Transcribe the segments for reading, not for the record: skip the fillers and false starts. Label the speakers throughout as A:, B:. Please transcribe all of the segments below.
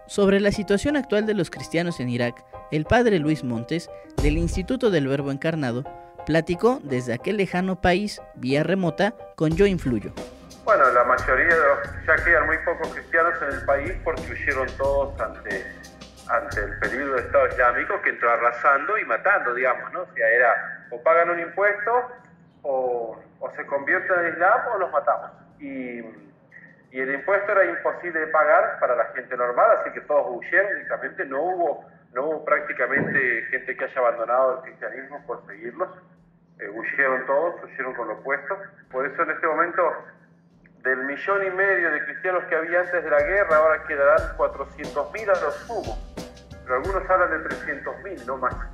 A: Sobre la situación actual de los cristianos en Irak, el padre Luis Montes, del Instituto del Verbo Encarnado, platicó desde aquel lejano país, vía remota, con Yo Influyo.
B: Bueno, la mayoría ya quedan muy pocos cristianos en el país porque huyeron todos ante el peligro del Estado Islámico, que entró arrasando y matando, digamos, ¿no? O sea, era o pagan un impuesto o se convierten en Islam o los matamos. Y el impuesto era imposible de pagar para la gente normal, así que todos huyeron. Únicamente no hubo prácticamente gente que haya abandonado el cristianismo por seguirlos. Huyeron todos, huyeron con lo opuesto. Por eso en este momento, del 1,5 millones de cristianos que había antes de la guerra, ahora quedarán 400.000 a lo sumo. Pero algunos hablan de 300.000, no más.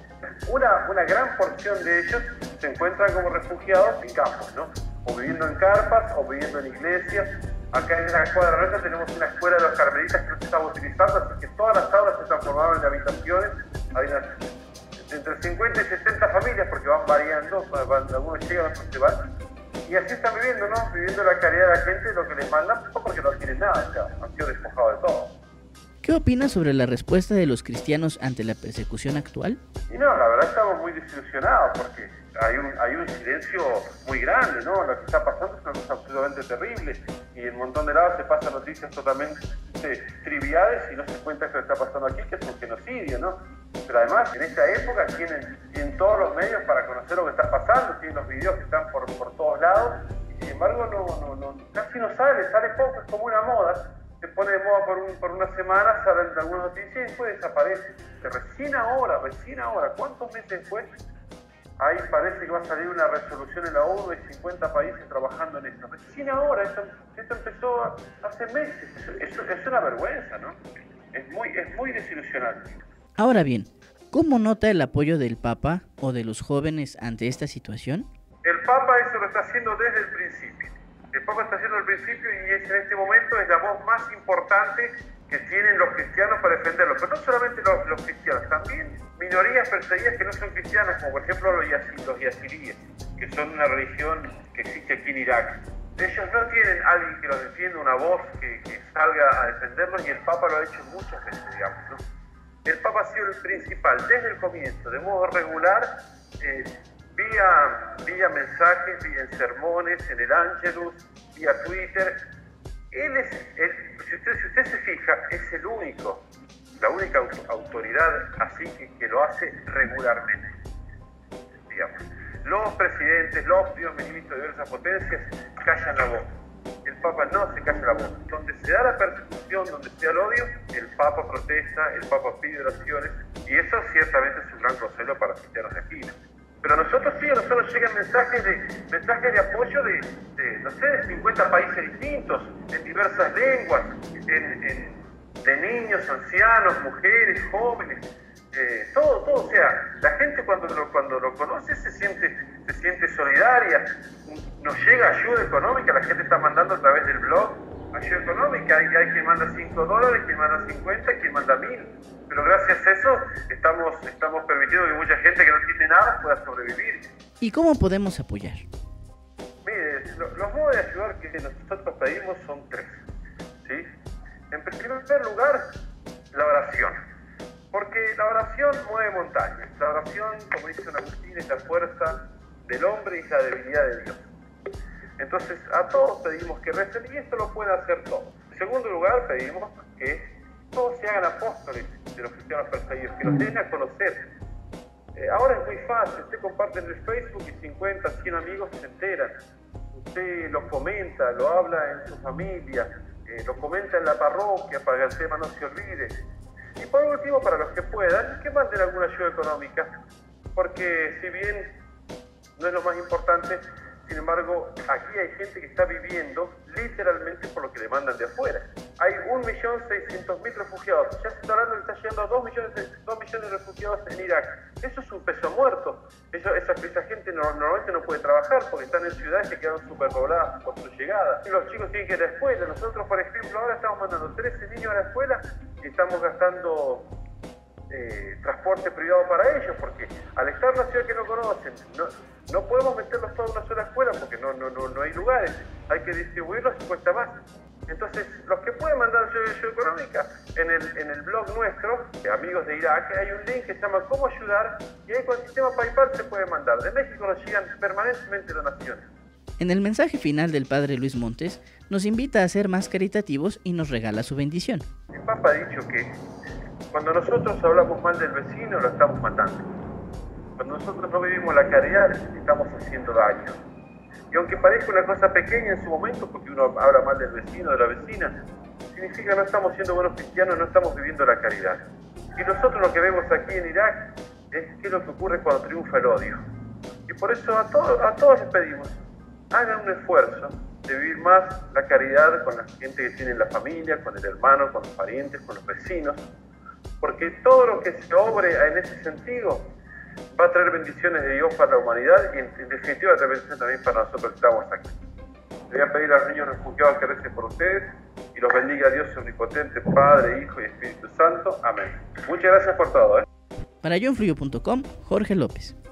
B: Una gran porción de ellos se encuentran como refugiados en campos, ¿no? O viviendo en carpas, o viviendo en iglesias. Acá en la cuadra nuestra tenemos una escuela de los carmelitas que no se estaba utilizando, así que todas las aulas se transformaron en habitaciones. Hay entre 50 y 60 familias, porque van variando, algunos llegan, otros se van. Y así están viviendo, ¿no? Viviendo la caridad de la gente, lo que les mandan, no porque no tienen nada, o sea, han sido despojados de todo.
A: ¿Qué opinas sobre la respuesta de los cristianos ante la persecución actual?
B: Y no, la verdad estamos muy desilusionados porque hay un silencio muy grande, ¿no? Lo que está pasando es una cosa absolutamente terrible y en un montón de lados se pasan noticias totalmente triviales y no se cuenta que lo que está pasando aquí, que es un genocidio, ¿no? Pero además, en esta época tienen todos los medios para conocer lo que está pasando, tienen los videos que están por todos lados y sin embargo casi no sale poco, es como una moda. Se pone de moda por una semana, salen algunas noticias y después desaparece. Recién ahora, ¿cuántos meses después? Ahí parece que va a salir una resolución en la ONU de 50 países trabajando en esto. Recién ahora, esto empezó hace meses. Es una vergüenza, ¿no? Es muy desilusionante.
A: Ahora bien, ¿cómo nota el apoyo del Papa o de los jóvenes ante esta situación?
B: El Papa eso lo está haciendo desde el principio. El Papa está haciendo el principio y en este momento es la voz más importante que tienen los cristianos para defenderlo. Pero no solamente los cristianos, también minorías perseguidas que no son cristianas, como por ejemplo los yaziríes, que son una religión que existe aquí en Irak. Ellos no tienen alguien que los defienda, una voz que salga a defenderlos, y el Papa lo ha hecho muchas veces, digamos, ¿no? El Papa ha sido el principal desde el comienzo, de modo regular, vía mensajes, vía sermones, en el Angelus, vía Twitter. Si usted se fija, es la única autoridad así que lo hace regularmente, digamos. Los presidentes, los primeros ministros de diversas potencias callan la voz. El Papa no se calla la voz. Donde se da la persecución, donde se da el odio, el Papa protesta, el Papa pide oraciones, y eso ciertamente es un gran consuelo para los cristianos de aquí, ¿no? Pero a nosotros llegan mensajes de apoyo de 50 países distintos, en diversas lenguas, de niños, ancianos, mujeres, jóvenes, todo. O sea, la gente cuando lo conoce se siente solidaria. Nos llega ayuda económica, la gente está mandando a través del blog ayuda económica. Hay quien manda $5, quien manda 50, quien manda 1.000. Pero gracias a eso estamos permitiendo que mucha gente que no tiene nada pueda sobrevivir.
A: ¿Y cómo podemos apoyar?
B: Mire, los modos de ayudar que nosotros pedimos son 3, ¿sí? En primer lugar, la oración. Porque la oración mueve montañas. La oración, como dice San Agustín, es la fuerza del hombre y la debilidad de Dios. Entonces, a todos pedimos que recen, y esto lo pueden hacer todos. En segundo lugar, pedimos que todos se hagan apóstoles de los cristianos perseguidos, que los den a conocer. Ahora es muy fácil, usted comparte en el Facebook y 50, 100 amigos se enteran. Usted lo comenta, lo habla en su familia, lo comenta en la parroquia para que el tema no se olvide. Y por último, para los que puedan, que manden alguna ayuda económica, porque si bien no es lo más importante, sin embargo, aquí hay gente que está viviendo literalmente por lo que le mandan de afuera. Hay 1.600.000 refugiados. Ya se está hablando que está llegando a 2 millones de refugiados en Irak. Eso es un peso muerto. Esa gente normalmente no puede trabajar porque están en ciudades que quedan superpobladas por su llegada. Y los chicos tienen que ir a la escuela. Nosotros, por ejemplo, ahora estamos mandando 13 niños a la escuela y estamos gastando transporte privado para ellos, porque al estar en una ciudad que no conocen, no podemos meterlos todos en una sola escuela porque no hay lugares, hay que distribuirlos y cuesta más. Entonces, los que pueden mandar ayuda económica, en el blog nuestro, Amigos de Irak, hay un link que se llama Cómo ayudar, y ahí con el sistema PayPal se puede mandar. De México nos llegan permanentemente donaciones.
A: En el mensaje final del padre Luis Montes, nos invita a ser más caritativos y nos regala su bendición.
B: El Papa ha dicho que cuando nosotros hablamos mal del vecino, lo estamos matando. Cuando nosotros no vivimos la caridad, estamos haciendo daño. Y aunque parezca una cosa pequeña en su momento, porque uno habla mal del vecino, de la vecina, significa que no estamos siendo buenos cristianos, no estamos viviendo la caridad. Y nosotros lo que vemos aquí en Irak es qué es lo que ocurre cuando triunfa el odio. Y por eso a todos les pedimos, hagan un esfuerzo de vivir más la caridad con la gente que tiene en la familia, con el hermano, con los parientes, con los vecinos, porque todo lo que se obre en ese sentido va a traer bendiciones de Dios para la humanidad y en definitiva traer bendiciones también para nosotros que estamos aquí. Le voy a pedir a los niños refugiados que recen por ustedes y los bendiga Dios omnipotente, Padre, Hijo y Espíritu Santo. Amén. Muchas gracias por todo.
A: Para yoinfluyo.com, Jorge López.